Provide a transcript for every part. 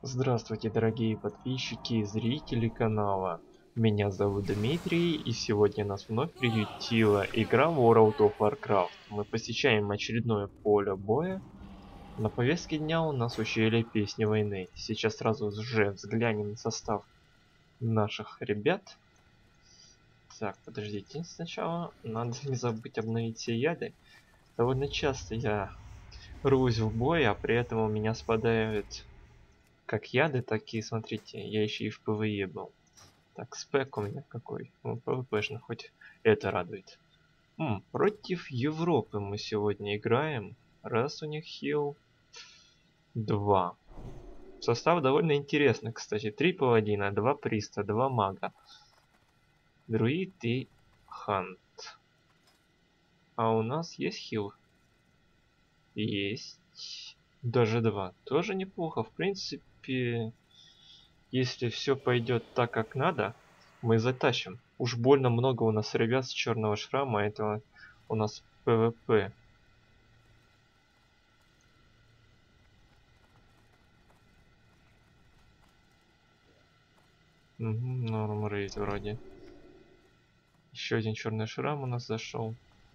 Здравствуйте, дорогие подписчики и зрители канала. Меня зовут Дмитрий, и сегодня нас вновь приютила игра World of Warcraft. Мы посещаем очередное поле боя. На повестке дня у нас ущелье Песни Войны. Сейчас сразу же взглянем на состав наших ребят. Так, подождите, сначала надо не забыть обновить все яды. Довольно часто я рвусь в бой, а при этом у меня спадают как яды, так и, смотрите, я еще и в ПВЕ был. Так, спек у меня какой? Ну, ПВПшный, хоть это радует. Против Европы мы сегодня играем. Раз у них хил. 2. Состав довольно интересный, кстати. 3 паладина, 2 приста, 2 мага. Друид и хант. А у нас есть хил? Есть. Даже 2. Тоже неплохо. В принципе, если все пойдет так, как надо, мы затащим. Уж больно много у нас ребят с черного шрама, это у нас ПВП. Норм рейд вроде. Еще один черный шрам у нас зашел.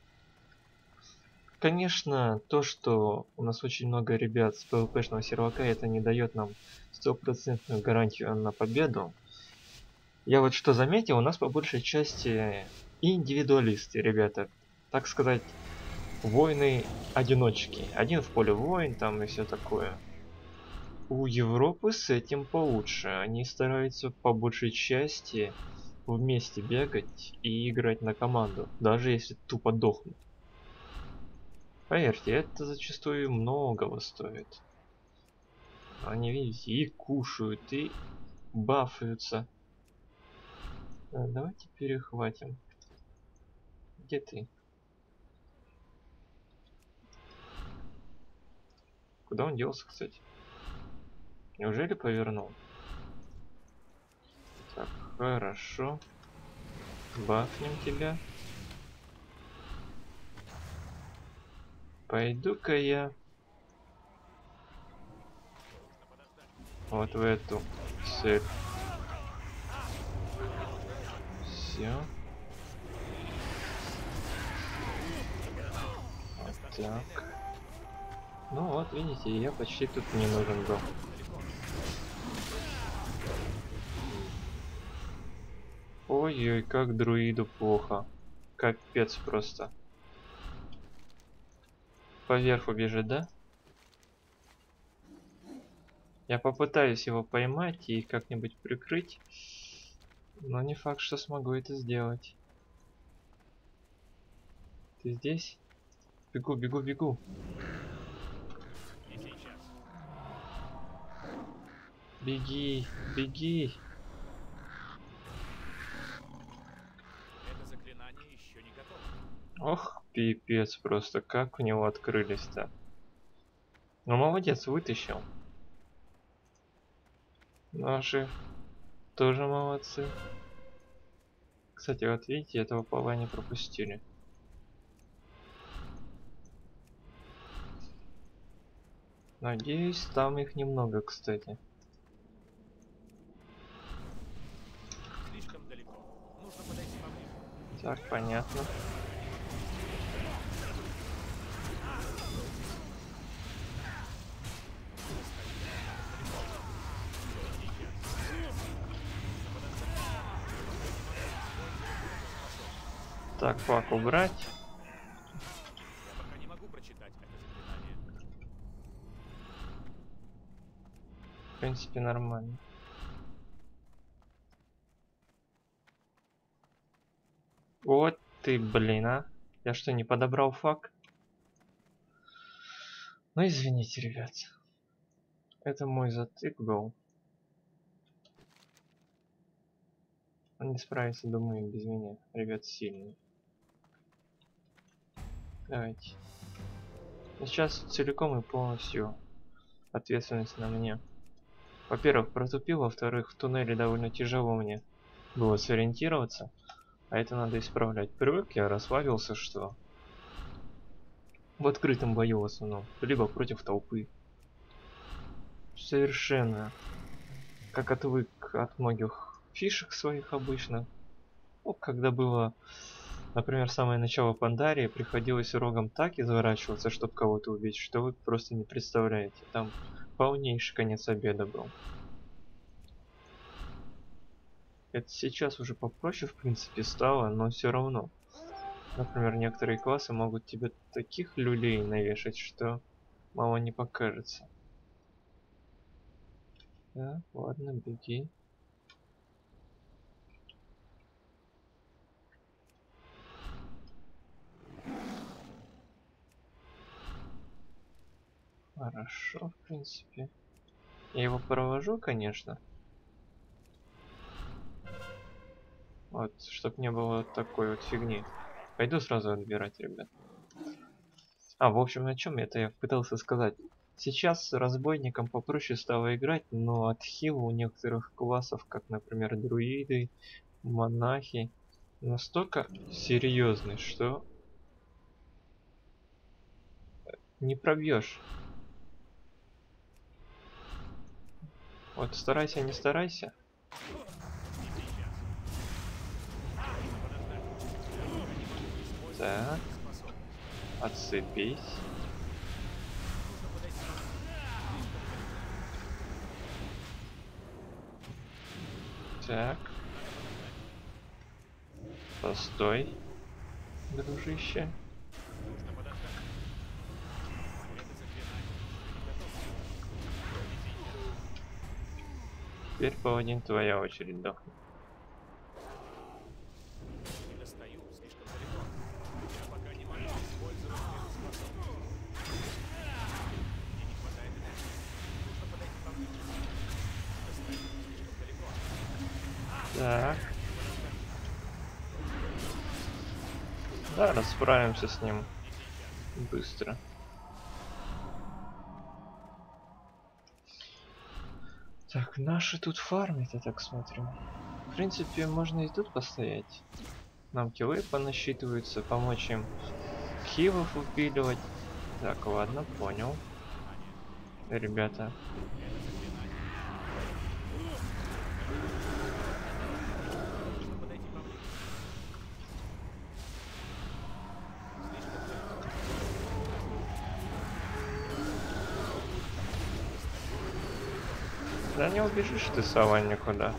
Конечно, то, что у нас очень много ребят с ПВПшного сервака, это не дает нам стопроцентную гарантию на победу. Я вот что заметил, у нас по большей части индивидуалисты, ребята. Так сказать, воины-одиночки. Один в поле воин там и все такое. У Европы с этим получше. Они стараются по большей части вместе бегать и играть на команду, даже если тупо дохнут. Поверьте, это зачастую многого стоит. Они, видите, и кушают, и бафаются. Давайте перехватим. Где ты? Куда он делся, кстати? Неужели повернул? Так, хорошо. Бафнем тебя. Пойду-ка я вот в эту цель. Все. Вот так. Ну вот, видите, я почти тут не нужен был. Ой-ой, как друиду плохо. Капец просто. Поверху бежит, да? Я попытаюсь его поймать и как-нибудь прикрыть. Но не факт, что смогу это сделать. Ты здесь? Бегу, бегу, бегу. Беги, беги. Это заклинание еще не готово. Ох, пипец просто, как у него открылись-то. Ну молодец, вытащил. Наши тоже молодцы. Кстати, вот видите, этого пола не пропустили. Надеюсь, там их немного, кстати. Слишком далеко. Нужно подойти поближе. Так, понятно. Так, флаг убрать. Я пока не могу прочитать это заклинание. В принципе, нормально. Вот ты, блин, а. Я что, не подобрал флаг? Ну, извините, ребят. Это мой затык был. Он не справится, думаю, без меня. Ребят сильные. Давайте. Но сейчас целиком и полностью ответственность на мне. Во-первых, протупил, во-вторых, в туннеле довольно тяжело мне было сориентироваться. А это надо исправлять. Привык я, расслабился, что в открытом бою в основном. Либо против толпы. Совершенно как отвык от многих фишек своих обычно. Ну, когда было, например, самое начало Пандарии, приходилось рогом так изворачиваться, чтобы кого-то убить, что вы просто не представляете. Там полнейший конец обеда был. Это сейчас уже попроще, в принципе, стало, но все равно. Например, некоторые классы могут тебе таких люлей навешать, что мало не покажется. Да, ладно, беги. Хорошо, в принципе. Я его провожу, конечно. Вот, чтоб не было такой вот фигни. Пойду сразу отбирать, ребят. В общем, о чем это я пытался сказать. Сейчас с разбойником попроще стало играть, но отхил у некоторых классов, как, например, друиды, монахи, настолько серьезный, что не пробьешь. Вот старайся, не старайся. Так, отцепись. Так. Постой, дружище. Теперь, паладин, твоя очередь дохнуть. Не достаю, слишком далеко. Я пока не могу использовать эту способность. Мне не хватает энергии. Нужно подойти поближе. Не достаю, слишком далеко. Так. Да, расправимся с ним быстро. Так, наши тут фармят, я так смотрю. В принципе, можно и тут постоять. Нам киллы понасчитываются, помочь им хилов упиливать. Так, ладно, понял. Ребята. Нужно подойти поближе. Да не убежишь ты, сова, никуда.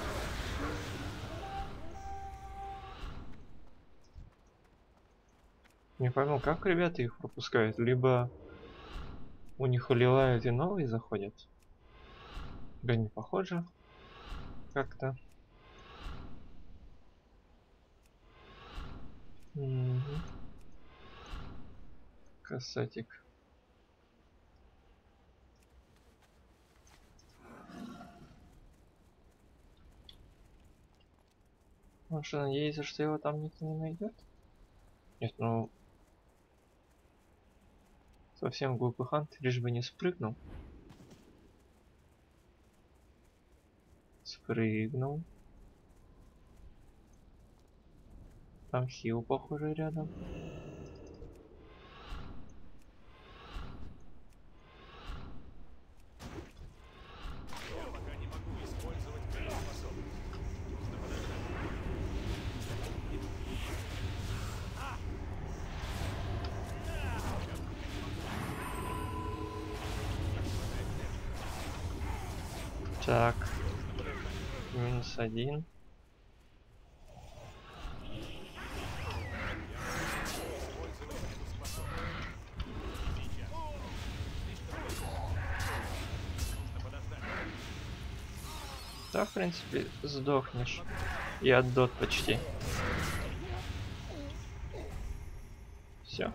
Не пойму, как ребята их пропускают? Либо у них уливают и новые заходят? Да не похоже. Как-то. Касатик. Он что, надеется, что его там никто не найдет? Нет, ну... Совсем глупый хант, лишь бы не спрыгнул. Спрыгнул. Там хил, похоже, рядом. Я пока не могу использовать эту способность. Нужно подождать. Так. -1. Да, в принципе, сдохнешь. И отдот почти. Все.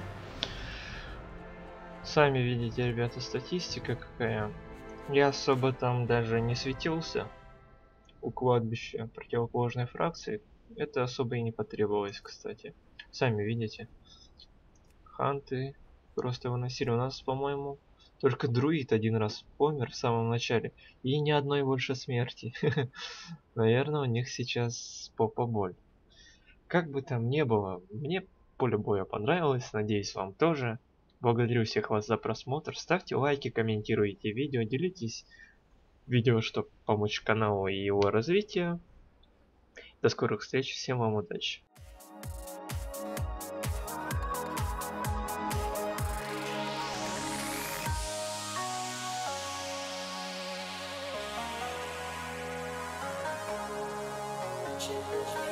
Сами видите, ребята, статистика какая. Я особо там даже не светился у кладбища противоположной фракции. Это особо и не потребовалось, кстати. Сами видите. Ханты просто выносили. У нас, по-моему, только друид один раз помер в самом начале. И ни одной больше смерти. Наверное, у них сейчас попа боль. Как бы там ни было, мне поле боя понравилось. Надеюсь, вам тоже. Благодарю всех вас за просмотр. Ставьте лайки, комментируйте видео, делитесь видео, чтобы помочь каналу и его развитию. До скорых встреч, всем вам удачи! Change me.